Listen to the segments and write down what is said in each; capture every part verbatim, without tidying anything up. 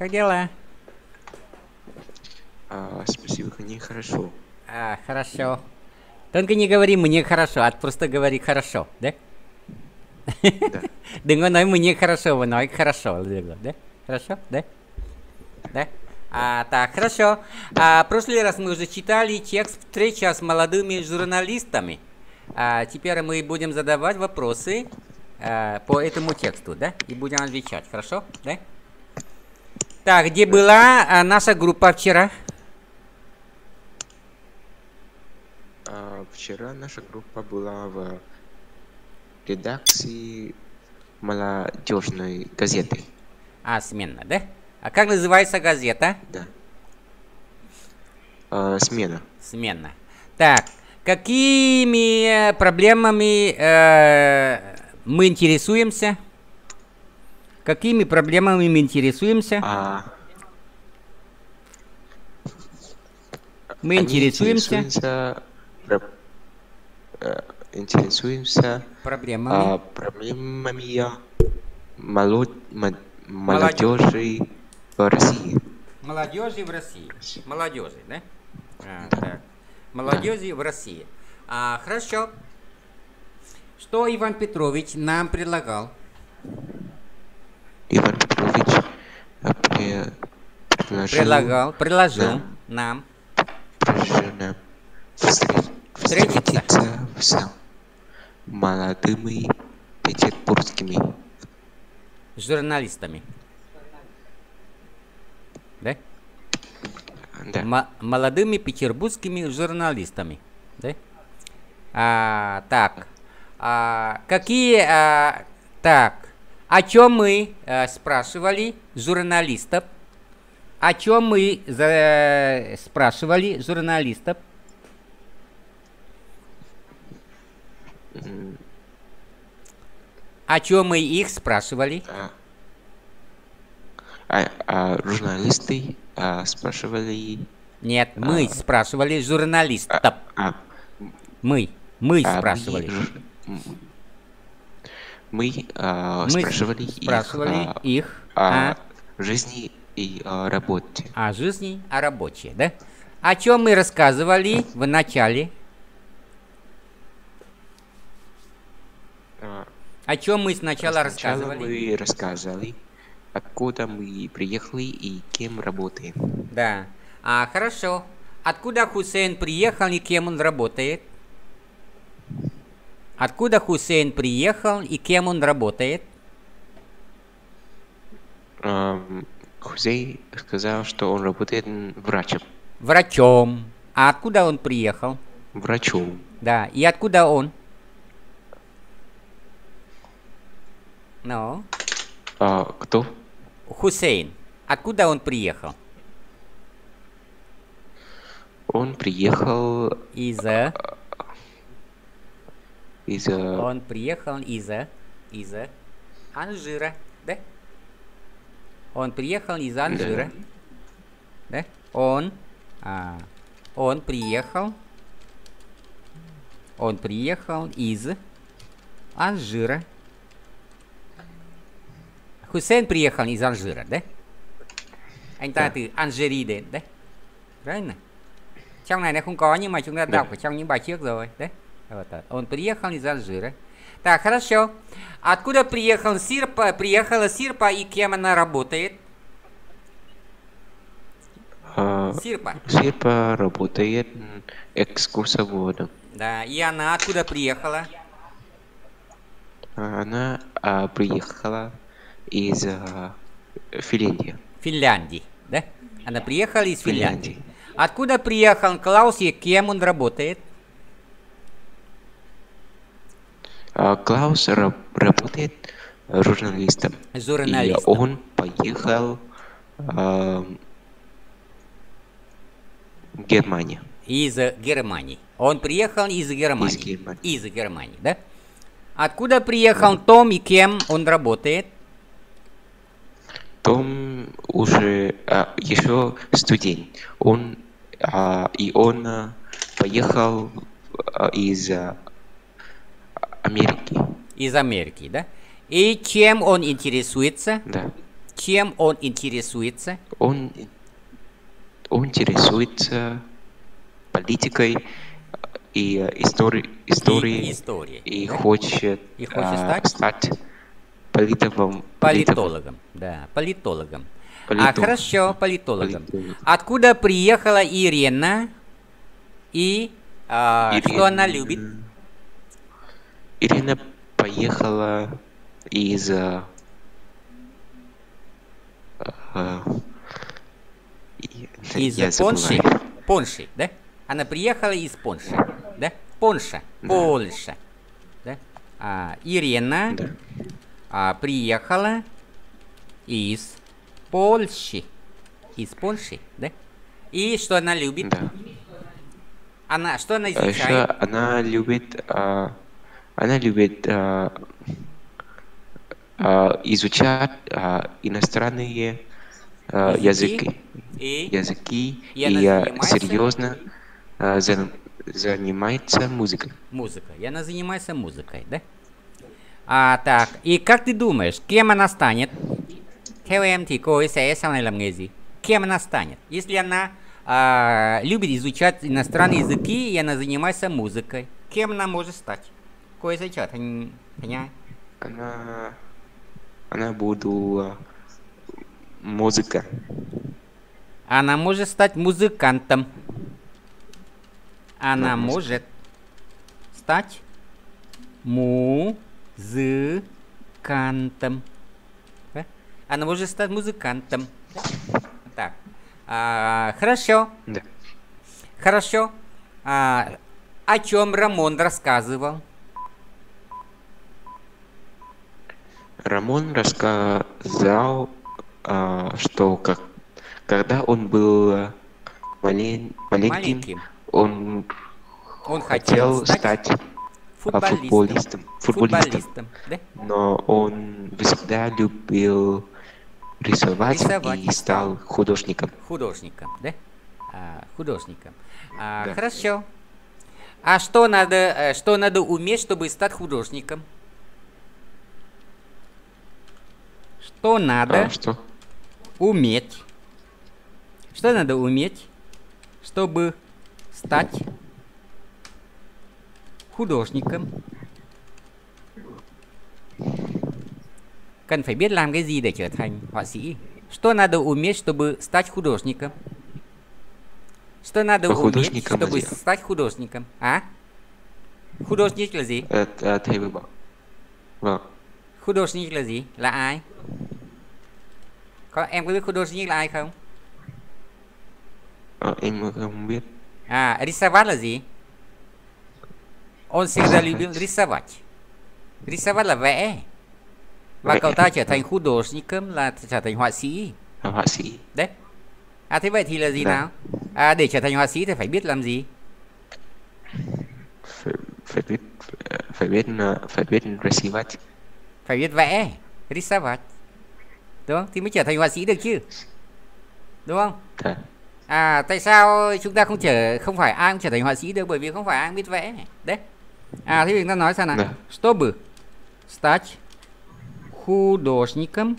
Как дела? А, спасибо, не хорошо. А, хорошо. Только не говори мне хорошо, а просто говори хорошо, да? Да. Đừng có nói мне хорошо, вы nói хорошо, да? Хорошо, да? Да? А, так, хорошо. А, в прошлый раз мы уже читали текст встреча с молодыми журналистами. А, теперь мы будем задавать вопросы а, по этому тексту, да? И будем отвечать, хорошо? Да? Так, где Да. была а, наша группа вчера? А, вчера наша группа была в редакции молодежной газеты. А, смена, да? А как называется газета? Да. А, смена. Смена. Так, какими проблемами э, мы интересуемся? Какими проблемами мы интересуемся? А, Мы они интересуемся интересуемся, про- э, интересуемся проблемами а, проблемами молод- мо- молодежи в России. молодежи в России. Молодежи, да? А, Да. так. Молодежи в России. А, хорошо. Что Иван Петрович нам предлагал? Иван Петрович а, пре- предложил Предлагал, предложил нам нам предложил нам встре- встретиться встретиться с молодыми петербургскими с журналистами. Да? да, М- молодыми петербургскими журналистами. Да? А, так. А, какие... а, так. О чем мы а, спрашивали журналистов? О чем мы за- спрашивали журналистов? м, О чем мы их спрашивали? а, а- а журналисты а, спрашивали Нет, мы а, спрашивали а, журналистов. а, Мы. Мы а мы, спрашивали. ж- м, мы а, Мы спрашивали спрашивали их а, их о о, жизни и о работе. о жизни, о работе, да? О чем мы рассказывали в начале? А, О чем мы сначала Сначала рассказывали? мы рассказали, откуда мы приехали и кем работаем. Да. А, хорошо. Откуда Хусейн приехал и кем он работает? Откуда Хусейн приехал и кем он работает? Ам, Хузей сказал, что он работает м, врачом. Врачом. А откуда он приехал? Врачом. Да. И откуда он? Ну, А, кто? Хусейн. Откуда он приехал? Он приехал Из... э, из э, Он приехал из... э, из... э, Алжира. Да? Он приехал из Алжира. Да? Он... а, он приехал... Он приехал из Алжира. Хусейн приехал из Алжира, да? Anh ta Да. từ Algeria đến, đấy. Правильно? Trong này nó không có nhưng mà chúng ta Да. đọc ở trong những bài trước rồi, đấy. Вот так. Он приехал из Алжира. Так, хорошо. Откуда приехал Сирпа? Приехала Сирпа и кем она работает? а, Сирпа. Сирпа работает м, экскурсоводом. Да, и она откуда приехала? А Она а, приехала из а, Финляндии. Финляндии, да? Она приехала из Финляндии. Финляндии. Откуда приехал Клаус и кем он работает? А, Клаус ра- работает журналистом. И Журналистом. он поехал а, в Германию. Из Германии. Он приехал из Германии. Из Германии. Из Германии, да? Откуда приехал Том и кем он работает? Том уже а, еще студент. Он а, и он а, поехал а, из а, Америки. Из Америки, да? И чем он интересуется? Да. Чем он интересуется? Он, он интересуется политикой и историей, историей, И историей, и да? хочет, И хочет а, стать? стать политиком. Политологом, да, политологом. А Политолог. хорошо, политологом. Политолог. Откуда приехала Ирина и а, Ирина- что она любит? Ирина поехала из а, а, и- Из я Польши. забываю. Польши, да? Она приехала из Польши, да? Польша, Да. Польша, да? А, Ирина Да. а, приехала из Польши, из Польши, да? И что она любит? Да. Она, что она А еще изучает? она любит, а, она любит а, а, изучать а, иностранные а, Языки. языки, И, языки И она и а, занимается? серьезно а, за- занимается музыкой. музыка. И она занимается музыкой, да? À, так, и как ты думаешь, кем она станет? Theo em thì cô ấy sẽ sau này làm nghề gì? Кем она станет? Если она а, любит изучать иностранные языки, и она занимается музыкой, кем она может стать? Cô ấy sẽ trở thành thành ai? Она, она буду а, музыка. Она может стать музыкантом. Она Да, музыка. может стать музыкантом. Да? Она может стать музыкантом. Да? Так. А, хорошо. Да. Хорошо. А, о чем Рамон рассказывал? Рамон рассказал, а, что как, когда он был а, малень- маленьким, Маленьким. он, Он хотел хотел стать стать а, футболистом. футболистом, футболистом, Футболистом, да? но он всегда любил рисовать, Рисовать и стал художником. Художником, да? А, художником. А, Да. Хорошо. А что надо, э, что надо уметь, чтобы стать художником? Что надо А, что? уметь? Что надо уметь, чтобы стать hudожником? Cần phải biết làm cái gì để trở thành họa sĩ? Что надо уметь, чтобы стать художником? Что надо По уметь, художникам чтобы надо. стать художником? А? Художник là gì? Ờ, ờ, thầy vừa bảo. Vâng. Художник là gì? Là ai? Có em có biết художник là ai không? Ờ, em không biết. À, рисовать là gì? Он всегда любил рисовать. Рисовать là vẽ. Và Vẽ. cậu ta trở thành художником là trở thành họa sĩ. Là họa sĩ. Đấy. À thế vậy thì là gì Dạ. nào? À để trở thành họa sĩ thì phải biết làm gì? Phải, phải biết phải biết ờ, phải biết recivat. Phải biết vẽ, рисовать. Đúng không? Thì mới trở thành họa sĩ được chứ. Đúng không? Dạ. À tại sao chúng ta không trở không phải ai cũng trở thành họa sĩ được, bởi vì không phải ai cũng biết vẽ. Đấy. À thế chúng ta nói sao nào? Dạ. Чтобы стать художником.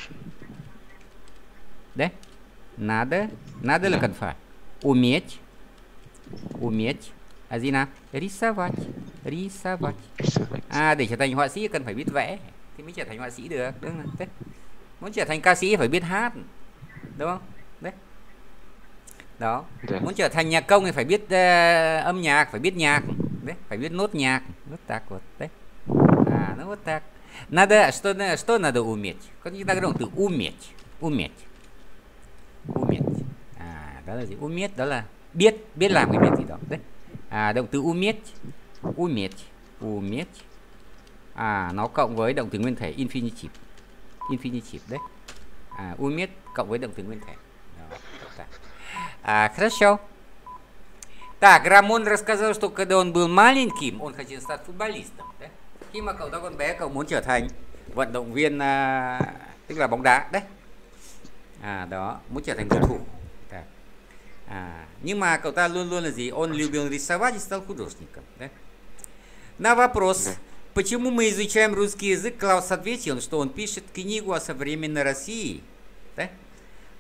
Да? Надо, надо là Dạ. cần phải уметь, уметь, à gì nào? Рисовать, рисовать. Recivat. À để trở thành họa sĩ cần phải biết vẽ thì mới trở thành họa sĩ được, đúng không? Đấy. Muốn trở thành ca sĩ phải biết hát, đúng không? Đấy. Đó. Dạ. Muốn trở thành nhạc công thì phải biết uh, âm nhạc, phải biết nhạc, đấy, phải biết nốt nhạc, nốt так вот, đấy. À nó вот так. Надо что что надо уметь? Có chúng ta có động từ уметь, уметь, уметь. À đó là gì? Уметь đó là biết, biết làm cái việc gì đó, đấy. À động từ уметь, уметь, уметь. À nó cộng với động từ nguyên thể infinitive, infinitive đấy. À уметь cộng với động từ nguyên thể. Đó, так. А, хорошо. Так, Рамон рассказал, что когда он был маленьким, он хотел стать футболистом. Đấy. Khi mà cậu ta còn bé, cậu muốn trở thành vận động viên, à, tức là bóng đá. Đấy. À, đó, muốn trở thành cầu thủ. Đấy. À, nhưng mà cậu ta luôn luôn là gì? Он любил рисовать и стал художником. Đấy. На вопрос, почему мы изучаем русский язык, Клаус ответил, что он пишет книгу о современной России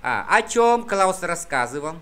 А, о чем Клаус рассказывал?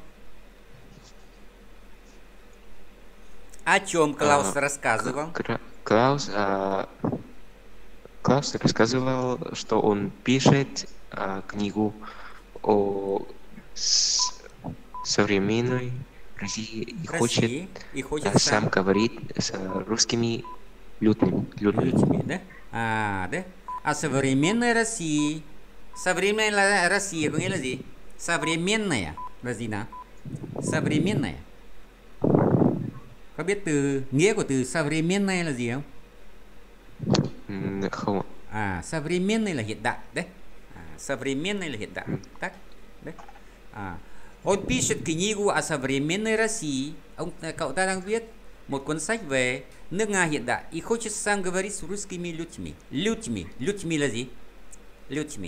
О чем Клаус А, рассказывал? Кра- Клаус, а, Клаус рассказывал, что он пишет а, книгу о с- современной России и хочет России. И хочет а, сам сам говорить с русскими людьми. людьми. людьми, да? А, да? О современной России. Современная Россия có nghĩa là gì? Современная là gì nào? Современная. Có biết từ nghĩa của từ современная là gì không? М, Không ạ. À, современный là hiện đại đấy. À, современный là hiện đại. Так? Đấy. À, он пишет книгу о современной России. Ông cậu ta đang viết một cuốn sách về nước Nga hiện đại. И хочет сам говорить с русскими людьми. Людьми. Людьми là gì? Людьми.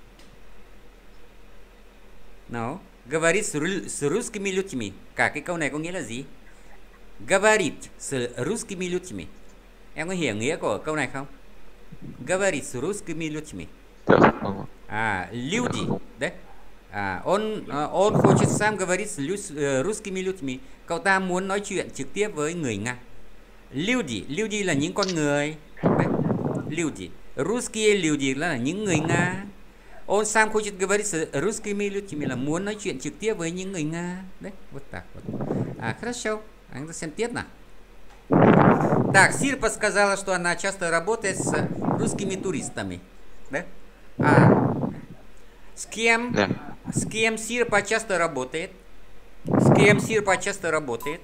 Nó говорит с, ру- с русскими людьми. Cả cái câu này có nghĩa là gì? Говорит с русскими людьми. Em có hiểu nghĩa của câu này không? Говорит с русскими людьми. Да, không ạ. А, люди, да? À, он, он хочет сам говорить с лю- русскими людьми. Cậu ta muốn nói chuyện trực tiếp với người Nga. Люди, люди là những con người. Đấy. Люди. Русские люди là những người Nga. Он сам хочет говорить с русскими людьми là muốn nói chuyện trực tiếp với những người Nga. Đấy, вот так вот. А, хорошо. А, xem tiếp nào. Так, Сирпа сказала, что она часто работает с русскими туристами. Да? А, с кем? Да. С кем Сирпа часто работает? С кем Сирпа часто работает?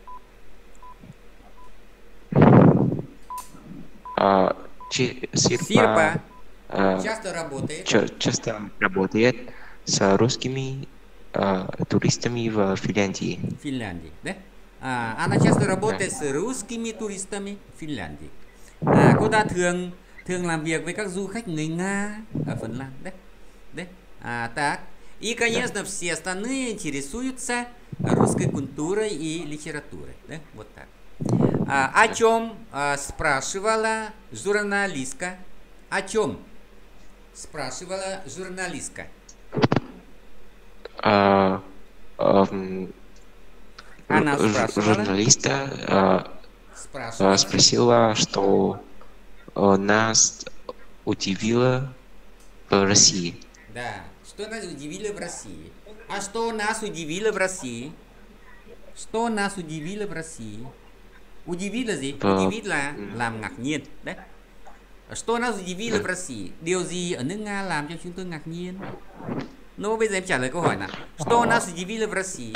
А, Чи- Сирпа, Сирпа а, часто работает. ча- часто работает с русскими а, туристами в Финляндии. В Финляндии, да? À, Anna часто работает с русскими туристами в Финляндии. À, cô ta thường thường làm việc với các du khách người Nga ở Phần Lan, đấy. Đấy. А, так. И, конечно, все остальные интересуются русской культурой и литературой, да? Вот так. А, о чем а, спрашивала журналистка? О чем спрашивала журналистка? А, а, м, Она ж- спрашивала? журналиста а, Спрашивала. а, спросила, что а, нас удивило в России. Да. Что нас удивило в России? А что нас удивило в России? Что нас удивило в России? Удивило gì? Ờ, Удивить là làm ngạc nhiên. Đấy. Что нас удивило в России? Điều gì ở nước Nga làm cho chúng tôi ngạc nhiên? Nó bây giờ em trả lời câu hỏi nào. Что нас удивило в России?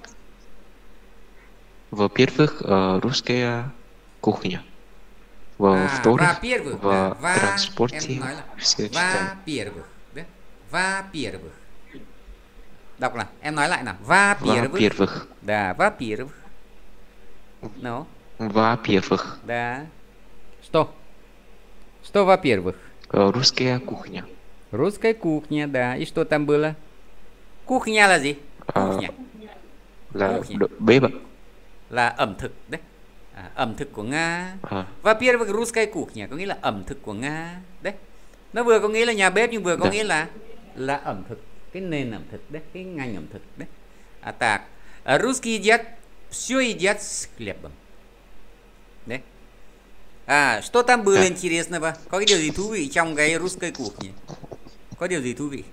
Во-первых, а, русская кухня. À, Во-вторых, во-первых, в да, во, транспорте em nói là все читают. во-первых, да? Во-первых. Đọc là em nói lại nào. Во-первых. Во-первых, Да, во-первых. Ну, во-первых, да. Что? Что, во-первых? а, русская кухня. Русская кухня, да. И что там было? Кухня là gì? А, Кухня là Кухня. đ- bếp ạ. là ẩm thực đấy. À, ẩm thực của Nga. À, Во-первых, русская кухня có nghĩa là ẩm thực của Nga. Đấy. Nó vừa có nghĩa là nhà bếp nhưng vừa có Dạ. nghĩa là là ẩm thực, cái nền ẩm thực đấy, cái ngành ẩm thực đấy. À, так. А, Русские едят, все едят с хлебом. Đấy. À, что там было Dạ. интересного? Có cái điều gì thú vị trong cái русской кухни? Có điều gì thú vị?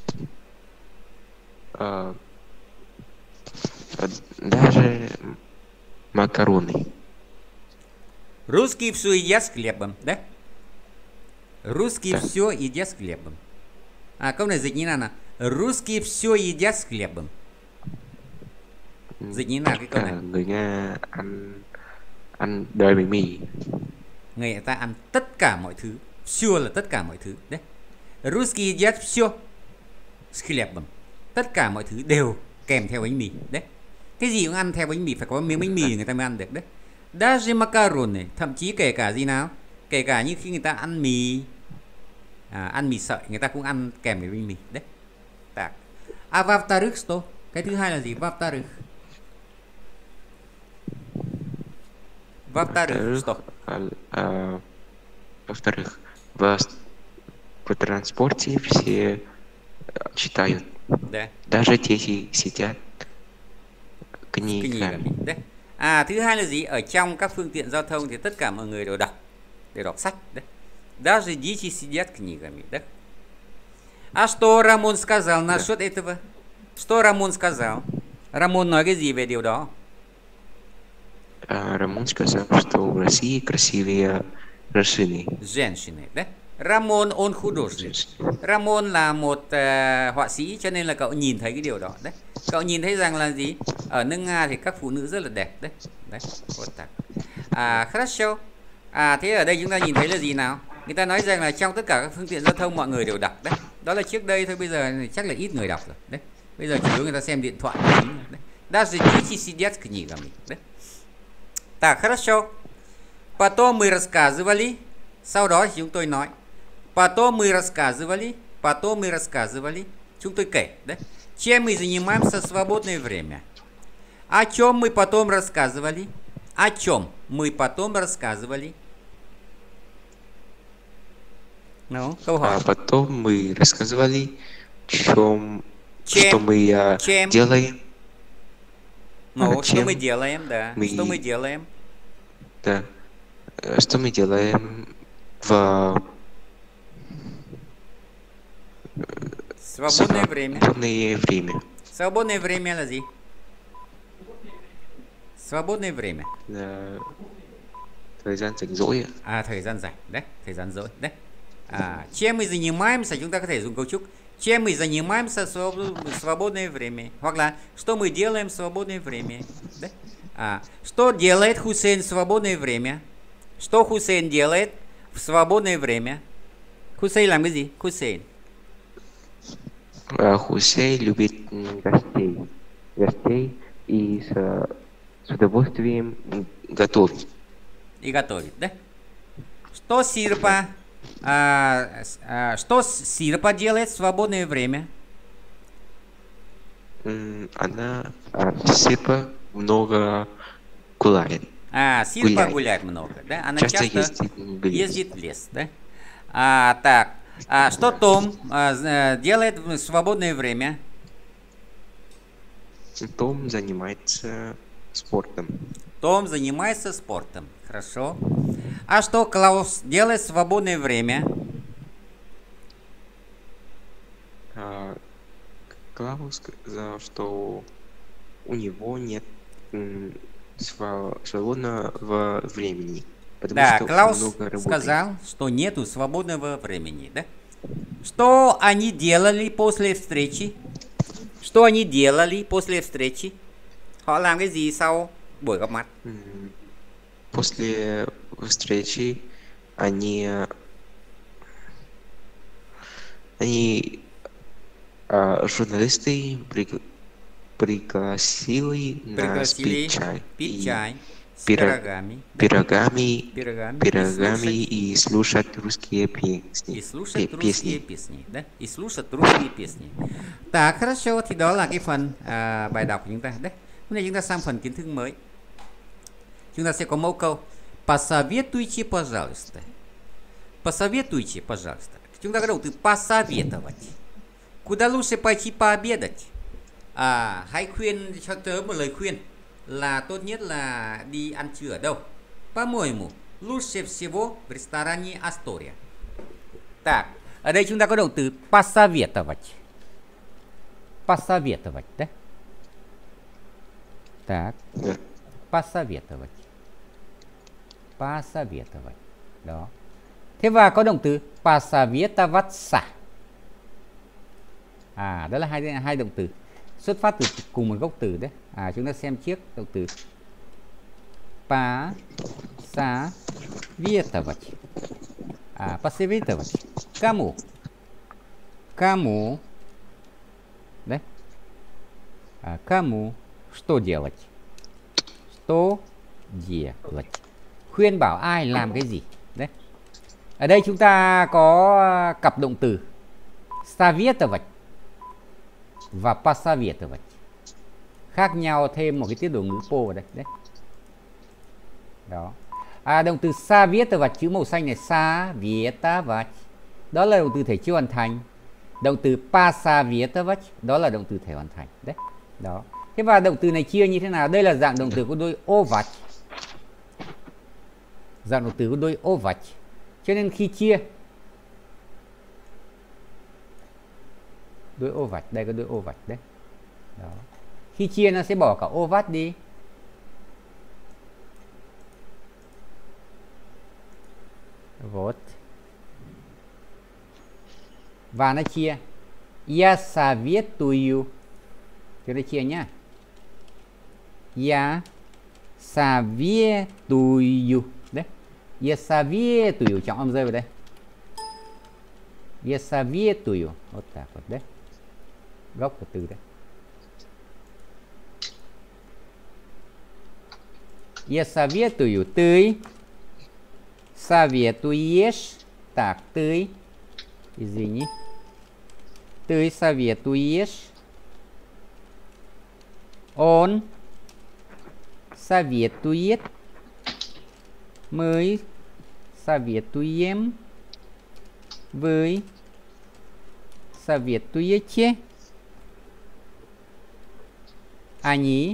а, а, даже макароны. Русские все едят с хлебом, да? Русские Да. все едят с хлебом. А câu này dịch như nào nào? Русские все едят с хлебом. Dịch như nào cái câu này? Cả người Nga ăn ăn đời bánh mì. Người ta ăn tất cả mọi thứ. Все là tất cả mọi thứ, đấy. Русские едят все с хлебом. Tất cả mọi thứ đều kèm theo bánh mì, đấy. Cái gì cũng ăn theo bánh mì, phải có miếng bánh mì người ta mới ăn được đấy. Даже макароны, thậm chí kể cả gì nào? Kể cả như khi người ta ăn mì, à, ăn mì sợi, người ta cũng ăn kèm với bánh mì, đấy. Так. А во-вторых, что? Cái thứ hai là gì? Во-вторых. Во-вторых, что? а, а, во-вторых, в, в транспорте все а, читают. Đấy. Даже дети sидят Knighami. книгами. Đấy. À, thứ hai là gì? Ở trong các phương tiện giao thông thì tất cả mọi người đều đọc, đều đọc sách. Đấy. Даже дети сидят книгами. Да? А что Рамон сказал насчет этого? Что Рамон сказал? Рамон nói cái gì về điều đó? А Рамон сказал, что в России красивее женщины. Женщины. Đấy. Ramon он художник. Ramon là một uh, họa sĩ, cho nên là cậu nhìn thấy cái điều đó. Đấy. Cậu nhìn thấy rằng là gì? Ở nước Nga thì các phụ nữ rất là đẹp. Đấy. Đấy. À, хорошо. À, thế ở đây chúng ta nhìn thấy là gì nào? Người ta nói rằng là trong tất cả các phương tiện giao thông mọi người đều đọc. Đấy. Đó là trước đây thôi, bây giờ thì chắc là ít người đọc rồi. Đấy. Bây giờ chủ yếu người ta xem điện thoại. Đấy. Даже дети сидят книгами. Đấy. Так, хорошо. Потом мы рассказывали. Sau đó thì chúng tôi nói. Потом мы рассказывали. Потом мы рассказывали. Chúng tôi kể. Đấy. Чем мы занимаемся в свободное время? О чем мы потом рассказывали? О чем мы потом рассказывали? Ну, câu hỏi. А потом мы рассказывали, чем, Чем? что мы а, Чем? делаем. Ну, А, что чем мы делаем, да. мы- Что мы делаем? Да. Э, Что мы делаем в Свободное время. свободное время. Свободное время là gì? Свободное время. Là thời gian rảnh rỗi ạ. À, thời gian rảnh. Đấy, thời gian rỗi. Đấy. À, чем мы занимаемся, chúng ta có thể dùng cấu trúc. Чем мы занимаемся в свободное время. Hoặc là что мы делаем в свободное время. Đấy. À, что делает Хусейн в свободное время? Что Хусейн делает в свободное время? Хусейн làm cái gì? Хусейн. А Хусей любит м, гостей. Гостей и с, с удовольствием готовит. И готовит, да? Что Сирпа, а, с- а, что с- Сирпа делает в свободное время? М, Она а, Сипа много гуляет. А, Сирпа Гуляет. гуляет много, да? Она Часто часто ездит в лес. ездит в лес, да? А, так, а что Том а, з- э, делает в свободное время? Том занимается спортом. Том занимается спортом, хорошо. А что Клаус делает в свободное время? А, Клаус сказал, что у него нет м, сва- свободного времени, потому Да, что Клаус много работает. сказал, что нету свободного времени, да? Что они делали после встречи? Что они делали после встречи? Họ làm cái gì sau buổi gặp mặt? М, После встречи они э, они а, журналисты приг- пригласили нас Пригласили пить чай пить и чай с пиро- пирогами. пирогами, Пирогами. пирогами И и слушать русские песни. И слушать пе- русские песни, да? И слушать русские песни. Так, хорошо, thì đó là cái phần à, bài đọc của chúng ta. Đấy, hôm nay chúng ta sang phần kiến thức mới. Chúng ta sẽ có mẫu câu Посоветуйте, пожалуйста. Посоветуйте, пожалуйста. Chúng ta có động từ посоветовать. Куда лучше пойти пообедать? À, hãy khuyên cho tớ một lời khuyên là tốt nhất là đi ăn trưa ở đâu? По-моему, лучше всего в ресторане Astoria. Так, ở đây chúng ta có động từ посоветовать. Посоветовать, да? Так, Да. посоветовать. Посоветовать. Đó. Thế và có động từ посоветоваться. À, đó là hai hai động từ xuất phát từ cùng một gốc từ đấy. À, chúng ta xem trước động từ посоветовать. А, посоветовать. Кому? Кому? Да? А, кому? Что делать? Что делать? Khuyên bảo ai làm cái gì? Đấy. Ở đây chúng ta có cặp động từ советовать và посоветовать. Khác nhau thêm một cái tiết đồ ngữ po vào đây. Đấy. Đó. À, động từ советовать chữ màu xanh này советовать. Đó là động từ thể chưa hoàn thành. Động từ посоветовать đó là động từ thể hoàn thành đấy. Đó. Thế và động từ này chia như thế nào? Đây là dạng động từ có đuôi ovat. Dạng động từ có đuôi ovat. Cho nên khi chia đuôi ovat, đây có đuôi ovat đấy. Đó. Khi chia nó sẽ bỏ cả ovat đi. Вот. Và nó chia. Я советую. Cho nó chia nhá. Я советую. Đấy. Я советую. Trọng âm rơi vào đây. Я советую. Вот так вот. Đấy. Gốc của từ đấy. Я советую. Ты советуешь. Так, ты. Извини. Ты советуешь. Он советует. Мы советуем. Вы советуете. Они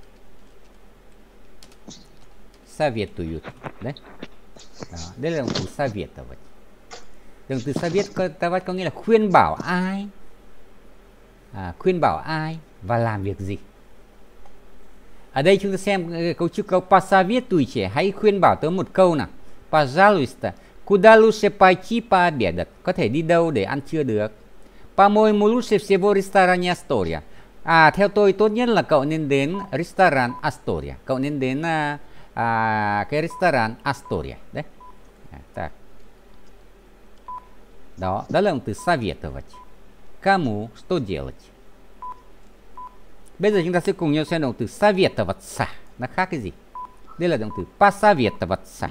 советуют. Đấy. Đó, đây là động từ советовать. Động từ советовать có nghĩa là khuyên bảo ai, à, khuyên bảo ai và làm việc gì. Ở đây chúng ta xem câu chữ câu посоветуйте, hãy khuyên bảo tớ một câu nào. Пожалуйста, куда лучше пойти пообедать? Có thể đi đâu để ăn trưa được? По-моему, лучше всего в ресторане Astoria. À, theo tôi tốt nhất là cậu nên đến restaurant Astoria. Cậu nên đến à, à, cái restaurant Astoria. Đấy. À, так. Đó, đó là động từ советовать. Кому что делать? Bây giờ chúng ta sẽ cùng nhau xem động từ советоваться. Nó khác cái gì? Đây là động từ посоветоваться.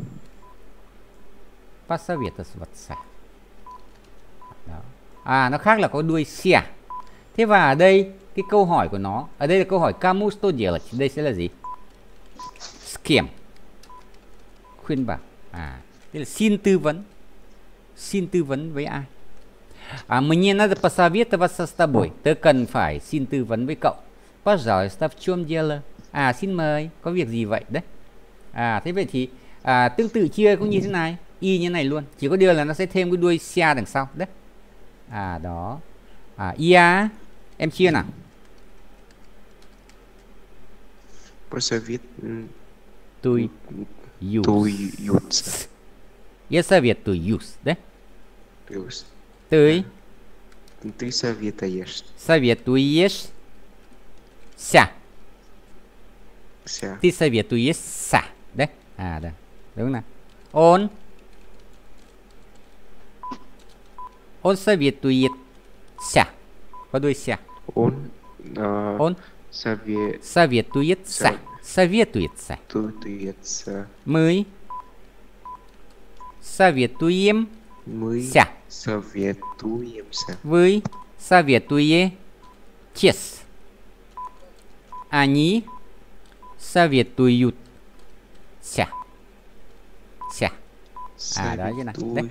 Посоветоваться. Đó. À, nó khác là có đuôi ся. Thế và ở đây cái câu hỏi của nó, ở đây là câu hỏi кому что делать. Đây sẽ là gì? С кем? Khuyên bảo. À, đây là xin tư vấn. Xin tư vấn với ai? À, мне надо посоветоваться с тобой. Tớ cần phải xin tư vấn với cậu. Пожалуйста, в чем дело? À, xin mời, có việc gì vậy đấy? À, thế vậy thì à, tương tự chia cũng như thế này, y như này luôn. Chỉ có điều là nó sẽ thêm cái đuôi ся đằng sau đấy. À, đó. À, я, em chia nào. Посоветуются. Я советуюсь, да? Плюс. Ты. Ты советуешь. Советуешься. Ся. Ты советуешься, да? À, đây. Đúng nào. Он. Он советуется. Có đuôi ся. Он. А, Он. Сове... Советуется. Советуется. Советуется. Мы. Советуем. Мы Ся. советуемся. Вы советуетесь. Они советуются. Ся. À, đó chứ nào. Đấy.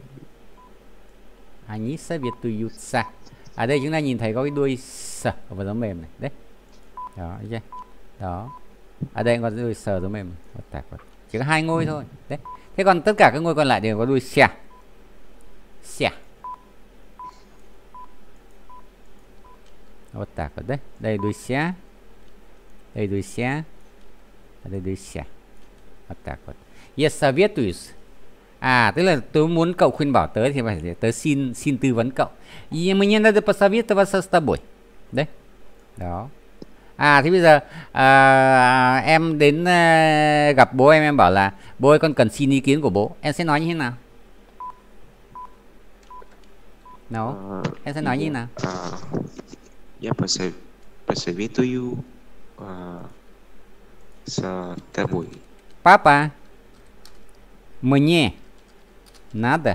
Они советуются. Ở đây chúng ta nhìn thấy có cái đuôi sờ ở dấu mềm này. Đấy. Đó, thấy chưa? Đó. Ở đây có đuôi sờ dấu mềm. Chỉ có hai ngôi thôi. Đấy. Thế còn tất cả các ngôi còn lại đều có đuôi ся. Ся. Вот так вот, đấy. Đây đuôi ся. Đây đuôi ся. Đây đuôi ся. Вот так вот. Я советуюсь. À, tức là tôi muốn cậu khuyên bảo tớ thì phải tớ xin xin tư vấn cậu. Мне надо посоветоваться с тобой. Đấy. Đó. À, thế bây giờ à, em đến à, gặp bố em, em bảo là bố ơi, con cần xin ý kiến của bố. Em sẽ nói như thế nào? Nó. No. А, Em sẽ nói như thế nào? а, я посо- посоветую а, с тобой. Папа, мне надо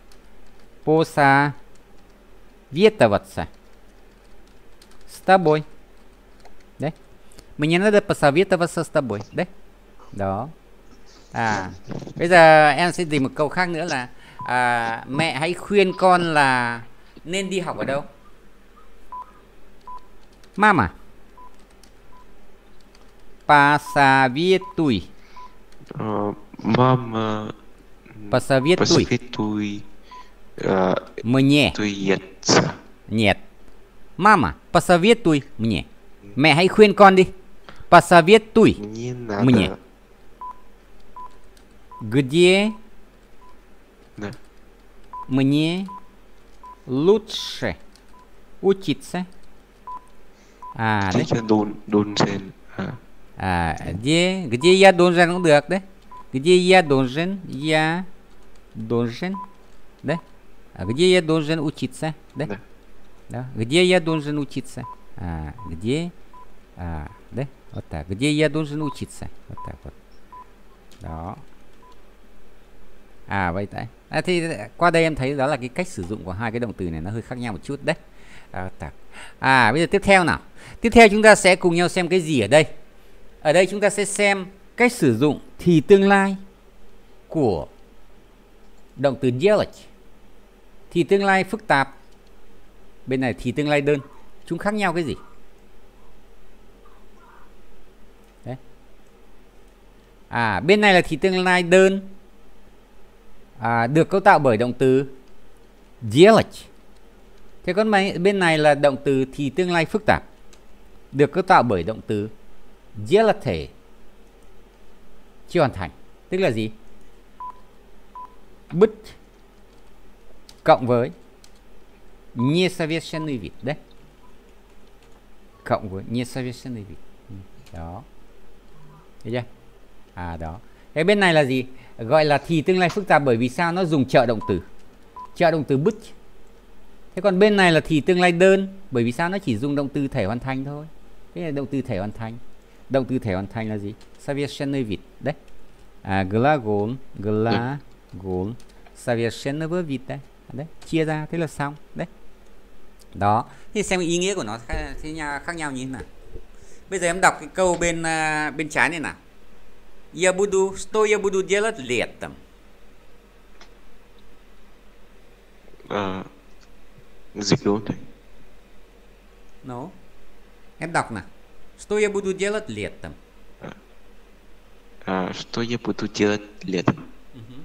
посоветоваться с тобой. Đấy. Мне надо посоветоваться с тобой. Đấy. Đó. À, bây giờ em sẽ tìm một câu khác nữa là à, mẹ hãy khuyên con là nên đi học ở đâu? Mama. Посоветуй. Э, Мама Посоветуй. посоветуй э, Мне. туеться. Нет. Mama, посоветуй мне. Mẹ hãy khuyên con đi. Посоветуй Не надо. мне. Где Да. мне лучше учиться? À đấy. Thế cho đồn đồn sen. À, À, где, где я должен cũng được đấy. Где я должен, я должен, đấy. А где я должен учиться, đấy. да. Да. Где я должен учиться? А, где, à, đấy. Вот так. Где я должен учиться? Вот так вот. Đó. À vậy tại. À, thì qua đây em thấy đó là cái cách sử dụng của hai cái động từ này nó hơi khác nhau một chút đấy. À, tak. À bây giờ tiếp theo nào. Tiếp theo chúng ta sẽ cùng nhau xem cái gì ở đây. Ở đây chúng ta sẽ xem cách sử dụng thì tương lai của động từ делать. Thì tương lai phức tạp. Bên này thì tương lai đơn. Chúng khác nhau cái gì? Đấy. À bên này là thì tương lai đơn. À, được cấu tạo bởi động từ делать. Thế còn bên này là động từ thì tương lai phức tạp, được cấu tạo bởi động từ делать, chưa hoàn thành. Tức là gì? Быть cộng với несовершенный вид đấy. Cộng với несовершенный вид. Đó. Thấy chưa? À đó. Cái bên này là gì? Gọi là thì tương lai phức tạp bởi vì sao? Nó dùng trợ động từ. Trợ động từ быть. Thế còn bên này là thì tương lai đơn bởi vì sao? Nó chỉ dùng động từ thể hoàn thành thôi. Thế là động từ thể hoàn thành. Động từ thể hoàn thành là gì? Совершенный вид đấy. À, gлагол, gлагол, совершенного вида đấy. Chia ra thế là xong đấy. Đó. Thì xem ý nghĩa của nó thế nhau khác nhau như thế nào. Bây giờ em đọc cái câu bên uh, bên trái này nào. Я буду, что я буду делать летом? À, dịch luôn thôi. No. Em đọc nào. Что я буду делать летом? А, что я буду делать летом? Угу.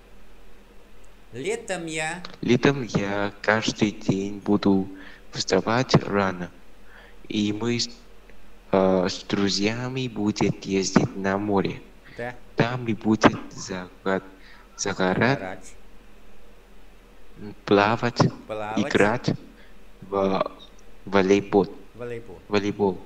Летом я... Летом я каждый день буду вставать рано. И мы с, э, с друзьями будем ездить на море. Да. Там мы будем загорать, загорать, плавать, Плавать. играть в волейбол. Волейбол. волейбол.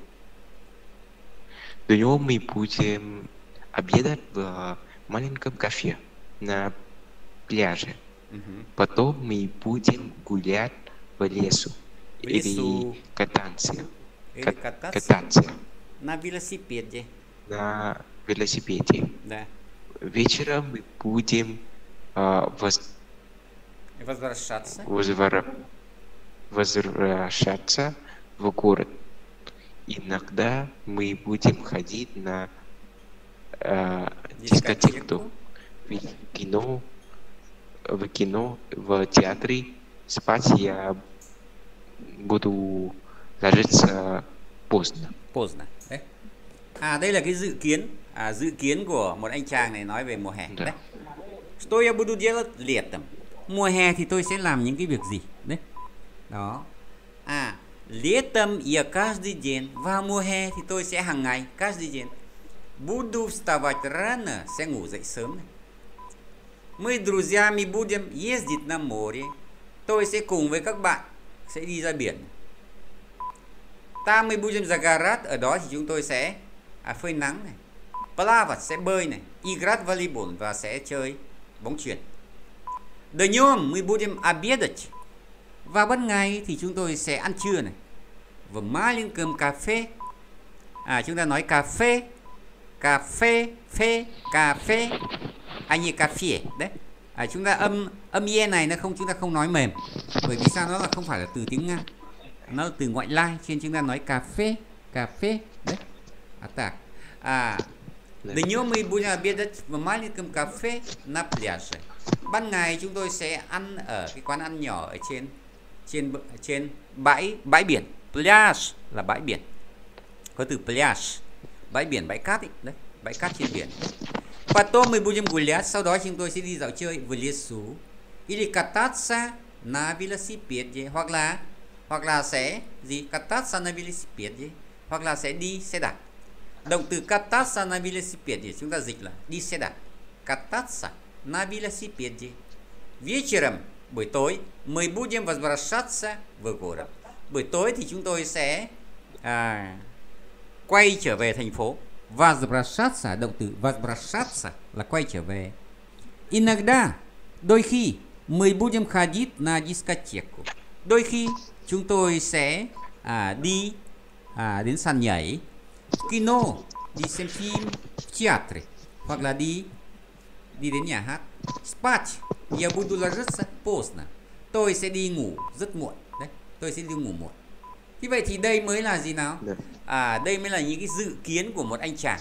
Днем мы будем обедать в маленьком кафе на пляже. Угу. Потом мы будем гулять в лесу. В лесу. Или кататься. Или Кат- кататься. кататься На велосипеде. на велосипеде. Да. Вечером мы будем э, воз- Возвращаться. возвра- возвращаться в город. Иногда мы будем ходить на э, дискотеку, в кино, в кино, в театре. Спать я буду ложиться поздно. Поздно. Đấy. À đây là cái dự kiến, à, dự kiến của một anh chàng này nói về mùa hè. Dạ. Đấy. Что я буду делать летом? Mùa hè thì tôi sẽ làm những cái việc gì? Đấy. Đó. À, летом я каждый день. Vào mùa hè thì tôi sẽ hàng ngày, каждый день. Буду вставать рано, sẽ ngủ dậy sớm này. Мы с друзьями будем ездить на море. Tôi sẽ cùng với các bạn sẽ đi ra biển. Там мы будем загорать, ở đó thì chúng tôi sẽ à, phơi nắng này. Плавать sẽ bơi này, играть в волейбол và sẽ chơi bóng chuyền. Днем мы будем обедать. Vào ban ngày thì chúng tôi sẽ ăn trưa này. В маленьком кафе. À chúng ta nói cà phê, cà phê, phê, cà phê, anh như cà phê đấy. À, chúng ta âm âm e này nó không, chúng ta không nói mềm. Bởi vì sao? Nó là không phải là từ tiếng Nga, nó là từ ngoại lai, cho nên chúng ta nói cà phê, cà phê đấy. À так. À, днем мы будем обедать в маленьком кафе на пляже. Ban ngày chúng tôi sẽ ăn ở cái quán ăn nhỏ ở trên trên trên bãi bãi biển. Plyage là bãi biển, có từ plyage, bãi biển, bãi cát ấy. Đấy, bãi cát trên biển. Потом мы будем гулять, sau đó chúng tôi sẽ đi dạo chơi в лесу. Или кататься на велосипеде, hoặc là hoặc là sẽ gì? Кататься на велосипеде, hoặc là sẽ đi xe đạp. Động từ кататься на велосипеде chúng ta dịch là đi xe đạp. Кататься на велосипеде. Вечером, buổi tối, мы будем возвращаться в город. Buổi tối thì chúng tôi sẽ à, quay trở về thành phố. Возвращаться, động từ возвращаться là quay trở về. Иногда, đôi khi, мы будем ходить на дискотеку. Đôi khi chúng tôi sẽ à, đi à, đến sàn nhảy. Kino, đi xem phim, театре, hoặc là đi đi đến nhà hát. Спать, я буду ложиться поздно. Tôi sẽ đi ngủ rất muộn. Đấy, tôi sẽ đi ngủ muộn. Như vậy thì đây mới là gì nào? À, đây mới là những cái dự kiến của một anh chàng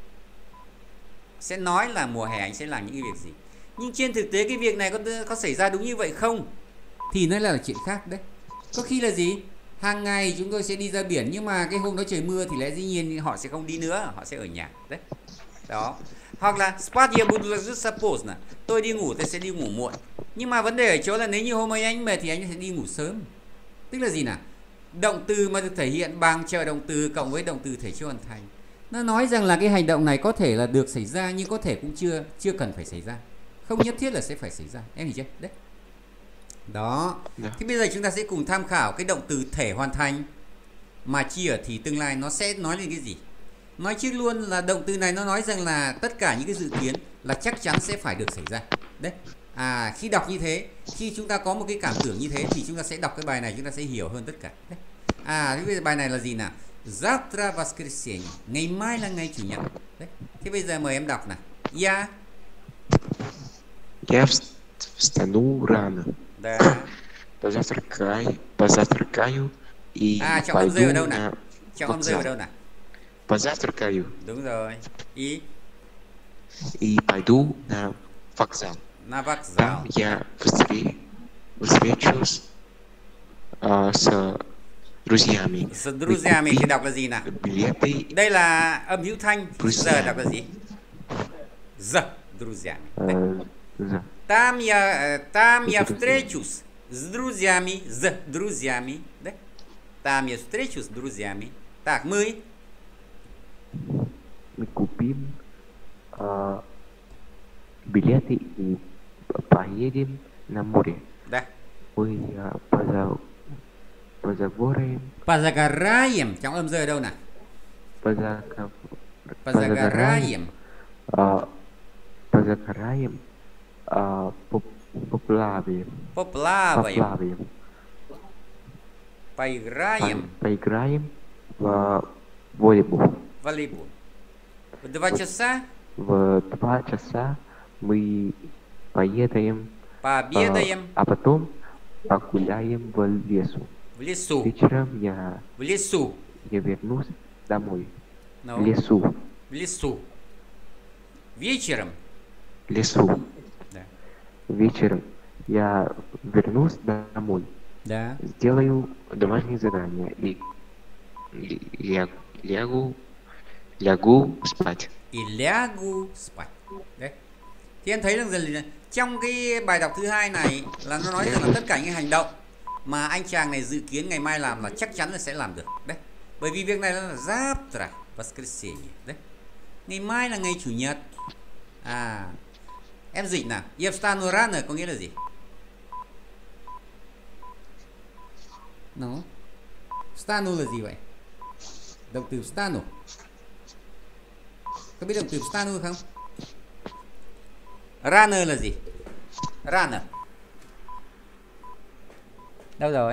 sẽ nói là mùa hè anh sẽ làm những cái việc gì. Nhưng trên thực tế cái việc này có có xảy ra đúng như vậy không? Thì nó là chuyện khác đấy. Có khi là gì? Hàng ngày chúng tôi sẽ đi ra biển, nhưng mà cái hôm đó trời mưa thì lẽ dĩ nhiên họ sẽ không đi nữa, họ sẽ ở nhà. Đấy. Đó. Hoặc là спать я буду ложиться поздно. Tôi đi ngủ, tôi sẽ đi ngủ muộn. Nhưng mà vấn đề ở chỗ là nếu như hôm ấy anh mệt thì anh sẽ đi ngủ sớm. Tức là gì nào? Động từ mà được thể hiện bằng trợ động từ cộng với động từ thể chưa hoàn thành. Nó nói rằng là cái hành động này có thể là được xảy ra, nhưng có thể cũng chưa chưa cần phải xảy ra. Không nhất thiết là sẽ phải xảy ra. Em hiểu chưa? Đấy. Đó. Yeah. Thì bây giờ chúng ta sẽ cùng tham khảo cái động từ thể hoàn thành mà chi ở thì tương lai nó sẽ nói lên cái gì. Nói trước luôn là động từ này nó nói rằng là tất cả những cái dự kiến là chắc chắn sẽ phải được xảy ra. Đấy. À, khi đọc như thế, khi chúng ta có một cái cảm tưởng như thế thì chúng ta sẽ đọc cái bài này, chúng ta sẽ hiểu hơn tất cả. Đấy. À, thế bây giờ bài này là gì nào? Завтра воскресенье. Ngày mai là ngày chủ nhật. Đấy. Thế bây giờ mời em đọc nào. Я Я встану рано. Да. Позавтракаю, позавтракаю и à, trọng âm пойду rơi ở đâu на nào? Trọng âm rơi ở đâu nào? Позавтракаю. Đúng rồi. И И пойду на вокзал. На вокзал. Там я встре- встречусь а, с друзьями. С друзьями thì đọc là gì nào? Билеты. Đây là âm hữu thanh. Giờ đọc là gì? З. Друзьями. Э, за. Там я, там я встречусь с друзьями, с друзьями, да? Там я встречусь с друзьями. Так, мы Мы купим а, билеты и поедем на море. Да. Мы а, поза- позагораем. Позагораем. Trong âm rơi ở đâu nào? Позага- Позагораем. а, позагораем. а, поп- Поплаваем. Поплаваем. Поплаваем. Поиграем. По- Поиграем в волейбол. Волейбол. В два часа В два часа мы поедаем, пообедаем а, а потом погуляем в лесу. в лесу. Вечером я, В лесу. я вернусь домой. Ну, В лесу. в лесу. Вечером. Лесу. Да. Вечером я вернусь домой. Да. Сделаю домашнее задание и, и я лягу, лягу спать. И лягу спать. Đấy. Thì em thấy rằng là trong cái bài đọc thứ hai này là nó nói rằng là tất cả những hành động mà anh chàng này dự kiến ngày mai làm là chắc chắn là sẽ làm được. Đấy. Bởi vì việc này là завтра воскресенье. Đấy. Ngày mai là ngày chủ nhật. À, em dịch nào. Я встану рано có nghĩa là gì? Nó. Встану là gì vậy? Động từ встану. Có biết động từ встану không? Rano là gì? Rano. Đâu rồi?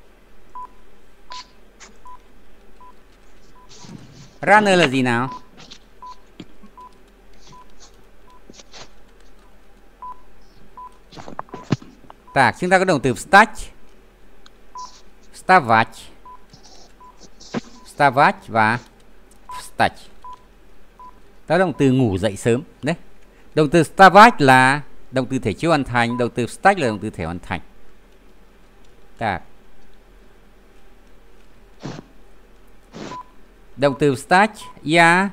Rano là gì nào? Так, chúng ta có động từ wstać. Wstawać. Wstawać và wstać. Đó là động từ ngủ dậy sớm. Đấy. Động từ wstawać là động từ thể chưa hoàn thành, động từ wstać là động từ thể hoàn thành. Так. Động từ встать. Я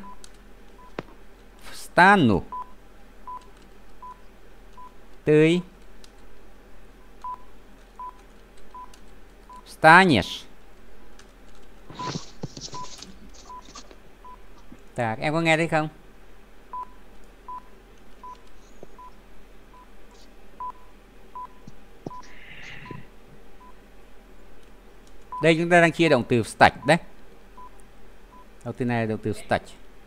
встану. Ты встанешь. Так, em có nghe thấy không? Đây chúng ta đang chia động từ встать đấy. Động từ này là động từ встать.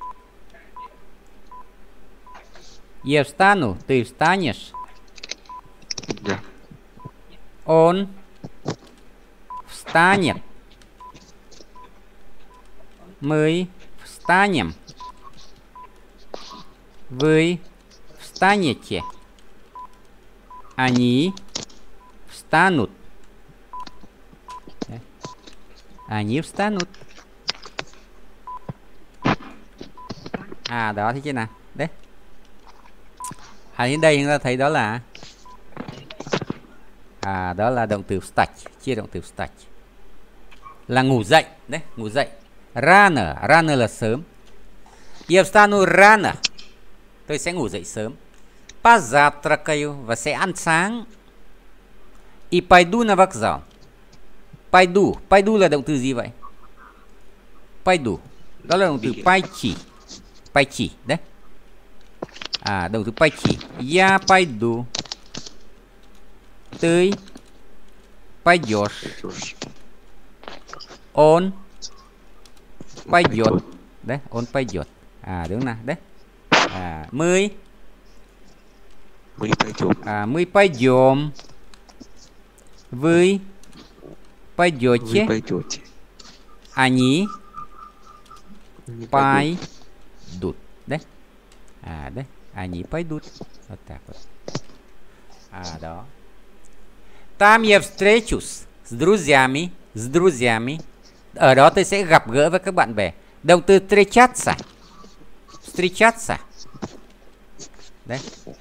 Я встану, ты встанешь. Да. Он встанет. Мы встанем. Вы встанете. Они встанут. Они встанут. À đó, thấy chưa nào? Đấy. À đến đây chúng ta thấy đó là à đó là động từ встать, chia động từ встать. Là ngủ dậy, đấy, ngủ dậy. Rano, rano là sớm. Я встану rano. Tôi sẽ ngủ dậy sớm. Позавтракаю và sẽ ăn sáng. И пойду на вокзал. Paidu, paidu là động từ gì vậy? Paidu, đó là động từ paichi, paichi đấy. À, động từ paichi. Я пойду. Ты пойдешь. Он пойдет. Đấy, он пойдет. À đúng nào, đấy. À, мы Мы пойдем. À, мы пойдем. Вы пойдете. Вы пойдете. Они Они пойдут. пойдут. Đấy. À đấy. Они пойдут. Вот так вот. À đó. Там я встречусь с друзьями. С друзьями. Ở đó tôi sẽ gặp gỡ với các bạn bè. Động từ встречаться. Встречаться. Đấy.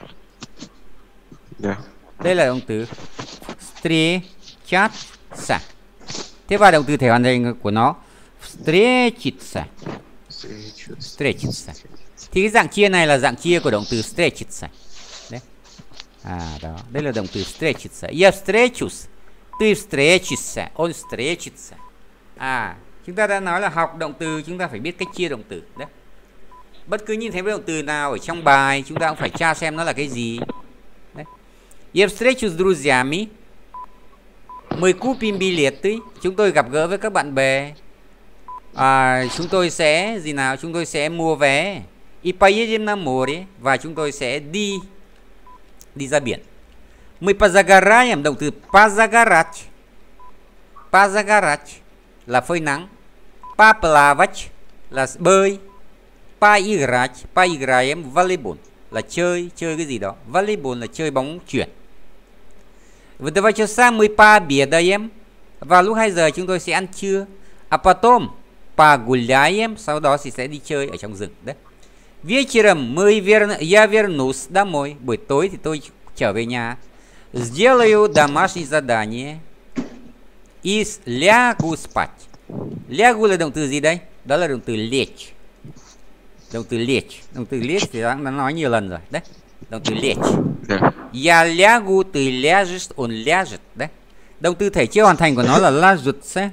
Да. Đây là động từ встречаться. Thế và động từ thể hoàn thành của nó встретиться. Встретиться. Thì cái dạng chia này là dạng chia của động từ встретиться. Đấy. À đó, đây là động từ встретиться. Я встречусь, ты встретишься, он встретится. À, chúng ta đã nói là học động từ chúng ta phải biết cách chia động từ. Đấy. Bất cứ nhìn thấy động từ nào ở trong bài chúng ta cũng phải tra xem nó là cái gì. Đấy. Я встречусь с друзьями. Мы купим билеты. Chúng tôi gặp gỡ với các bạn bè. À, chúng tôi sẽ gì nào? Chúng tôi sẽ mua vé. И поедем на море. Và chúng tôi sẽ đi đi ra biển. Мы позагораем. Động từ позагорать. Позагорать là phơi nắng. Поплавать là bơi. Поиграть. Поиграем в волейбол là chơi, chơi cái gì đó. Волейбол là chơi bóng chuyền. В два часа мы пообедаем. Vào lúc hai giờ chúng tôi sẽ ăn trưa. А потом погуляем. Sau đó thì sẽ đi chơi ở trong rừng. Đấy. Вечером мы вер... я вернусь домой. Buổi tối thì tôi trở về nhà. Сделаю домашнее задание. И лягу спать. Лягу là động từ gì đây? Đó là động từ lечь. Động từ lечь. Động từ lечь thì đã nói nhiều lần rồi. Đấy. Động từ lечь. Я лягу, ты ляжешь, он ляжет. Đấy. Động từ thể chưa hoàn thành của nó là ложится.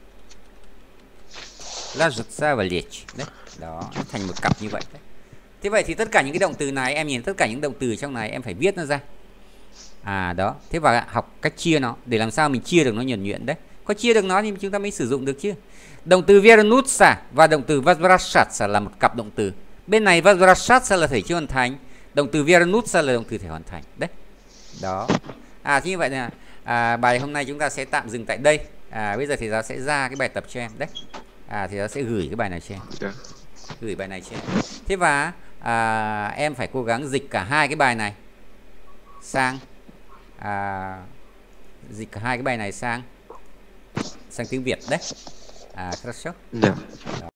Ложится và lечь. Đấy. Đó, thành một cặp như vậy. Đấy. Thế vậy thì tất cả những cái động từ này, em nhìn tất cả những động từ trong này em phải viết nó ra. À đó, thế và học cách chia nó để làm sao mình chia được nó nhuần nhuyễn đấy. Có chia được nó thì chúng ta mới sử dụng được chứ. Động từ вернуться và động từ возвращаться là một cặp động từ. Bên này возвращаться là thể chưa hoàn thành, động từ вернуться là động từ thể hoàn thành. Đấy. Đó. À như vậy là à, bài hôm nay chúng ta sẽ tạm dừng tại đây. À bây giờ thì giáo sẽ ra cái bài tập cho em đấy. À thì giáo sẽ gửi cái bài này cho em. Gửi bài này cho em. Thế và à, em phải cố gắng dịch cả hai cái bài này sang à, dịch cả hai cái bài này sang sang tiếng Việt đấy. À, хорошо? Да. Đó.